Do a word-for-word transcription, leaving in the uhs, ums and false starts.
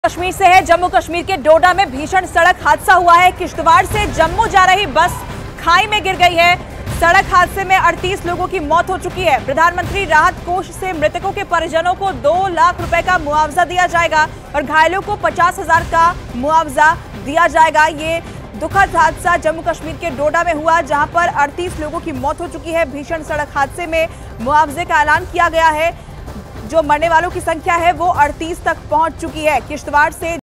कश्मीर से है। जम्मू कश्मीर के डोडा में भीषण सड़क हादसा हुआ है। किश्तवाड़ से जम्मू जा रही बस खाई में गिर गई है। सड़क हादसे में अड़तीस लोगों की मौत हो चुकी है। प्रधानमंत्री राहत कोष से मृतकों के परिजनों को दो लाख रुपए का मुआवजा दिया जाएगा और घायलों को पचास हजार का मुआवजा दिया जाएगा। ये दुखद हादसा जम्मू कश्मीर के डोडा में हुआ, जहां पर अड़तीस लोगों की मौत हो चुकी है। भीषण सड़क हादसे में मुआवजे का ऐलान किया गया है। जो मरने वालों की संख्या है वो अड़तीस तक पहुंच चुकी है। किश्तवाड़ से